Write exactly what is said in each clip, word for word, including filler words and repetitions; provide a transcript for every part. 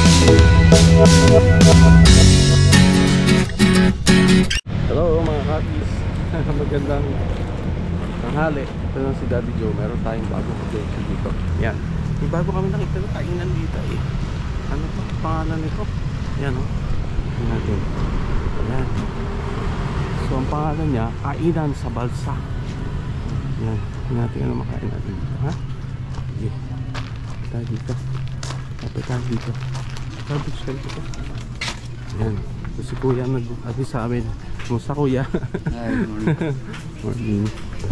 Hello mga kapis. Magandang tanghali. Ito lang si Daddy Joe. Meron tayong bagong adventure dito. Yan. May bago kami nakita na kainan dito eh. Ano to? Pangalan nito? Yan o. Yan natin. Yan. So ang pangalan niya, Kainan sa Balsa. Yan. Yan natin ano makain natin dito. Ha? Sige. Tayo dito. Tapos tayo dito. Garbage ka dito. Yan. So si Kuya nag-ati sa amin. Kumusta Kuya? Hi, morning. Morning.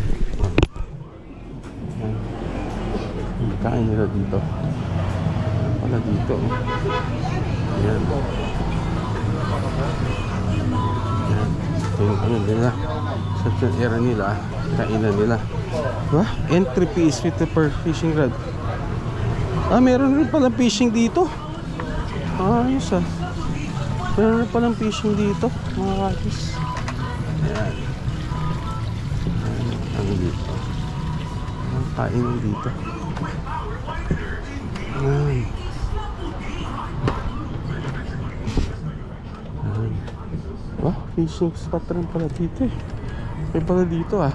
Yan. Yung kain nila dito. Yan pala dito. Yan. Yan. Ito yung ano nila. Sa era nila. Kainan nila. Diba? Entry fees with the per fishing rod. Ah, meron rin palang fishing dito. Ah, ayos ah. Meron rin palang fishing dito, mga kakis. Ayan. Ayan, ano dito. Ang kain dito. Ayan. Ayan. Wah, fishing spot rin pala dito eh. May pala dito ah.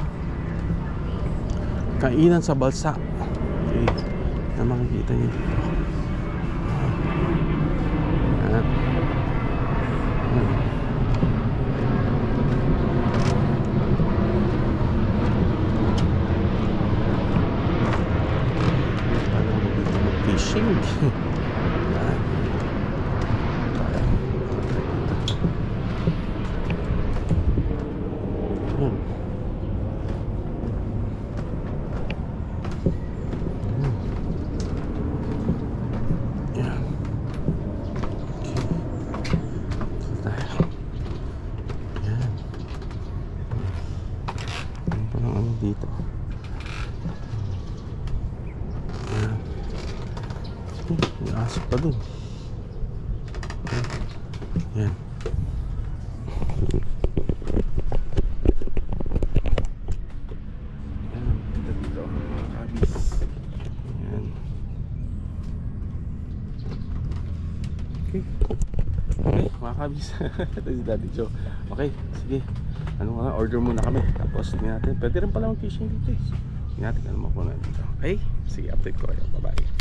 Kainan sa Balsa. Okay. Na makikita niyo dito. Ayan. Ayan. Alam mo dito mag-fishing. Ayan. Ayan. Dito. Ayan. May aso pa dun. Ayan. Ayan. Dito dito. Mga kabis. Ayan. Okay. Okay, mga kabis. Ito si Daddy Joe. Okay, sige. Ano nga, order muna kami. Tapos hindi natin, pwede rin pala mag-fishing dito eh. Hindi natin ano makuha dito. Okay? Sige, update ko kayo. Bye bye.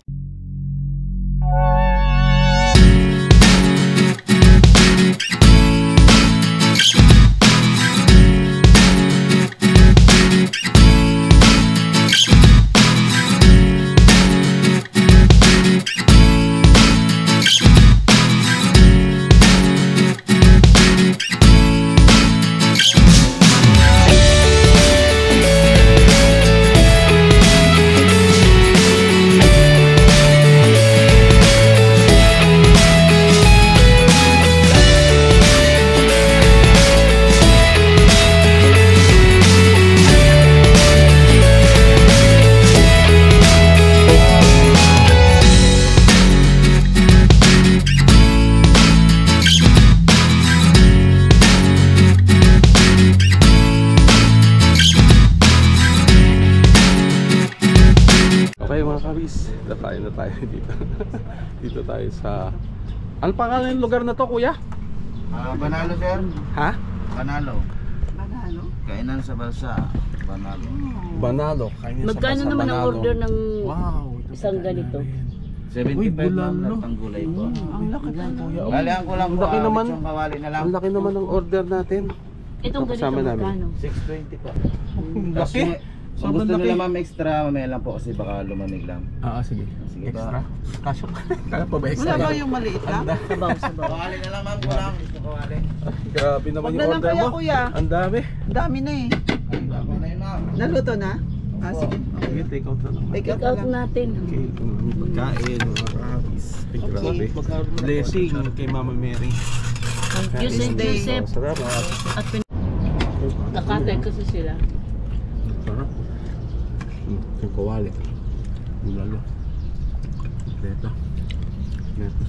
Tayo na tayo dito. Dito tayo sa... Ano pangalan ng lugar na to, Kuya? Ah, Banalo, sir. Ha? Banalo. Banalo? Kainan sa Balsa. Banalo. Banalo. Kainan sa Magkano Balsa, naman ang Banalo. order ng Wow, isang ganito? seventy-five lang bulalo. na gulay po. Ang laki lang, Kuya. Balihan ko lang Ang po. laki ah, naman. lechong kawali na lang. Ang laki naman ng order natin. Itong ganito Kasama namin. magkano? six twenty po. Ang Kasi, laki. kung gusto Sobrang laki. nila ma'am extra, mamaya lang po kasi baka lumamig lang. Ah, sige. Sige Extra? ba? Kasyo. Kaya pa ba extra? Wala ba yung maliit lang? Sabaw, sabaw. Kawali na lang ma'am, kulang. Gusto kawali. Grabe naman Wag yung na lang order kaya, mo. Kuya. Ang dami. Dami na eh. Ako na yun ma'am. Naluto na? Ah, sige. Sige, take out na lang. Take Take out out na lang. natin. Okay, kung may pagkain, mga rabis. Grabe. Blessing kay Mama Mary. Thank you, Saint Joseph. Salamat. At pin... Nakatay kasi sila. Sarap. Yung kawali. Bulalo. Beta. Beta.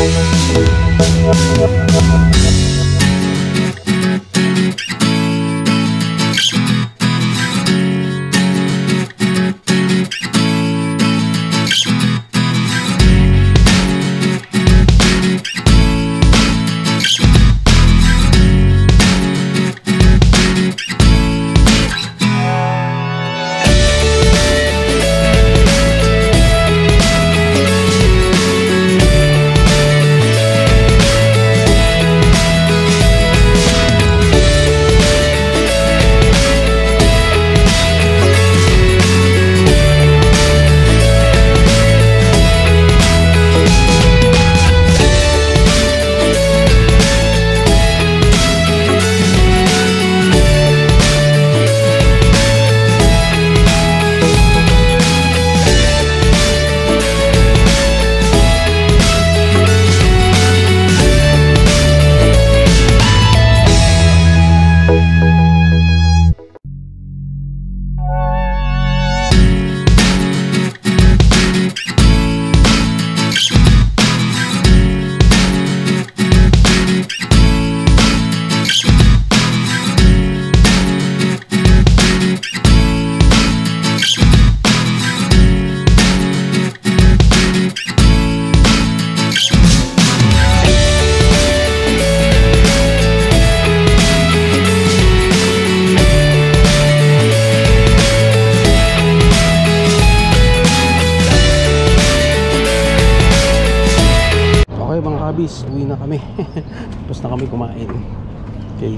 Kabis, uwi na kami. Tapos na kami kumain. Okay.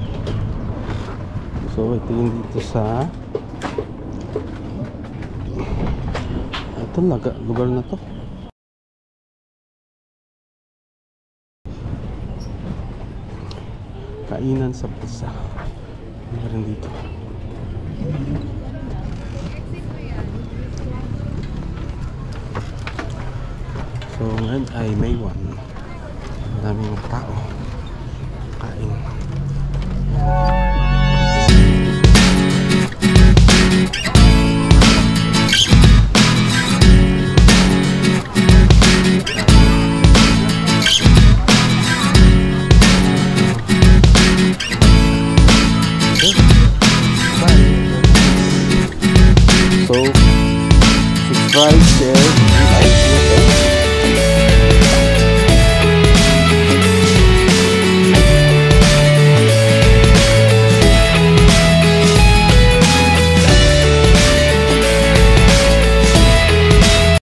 So ito yung dito sa ito laga, lugar na to. Kainan sa pizza. Meron dito. So ngayon ay May first. Daming tao.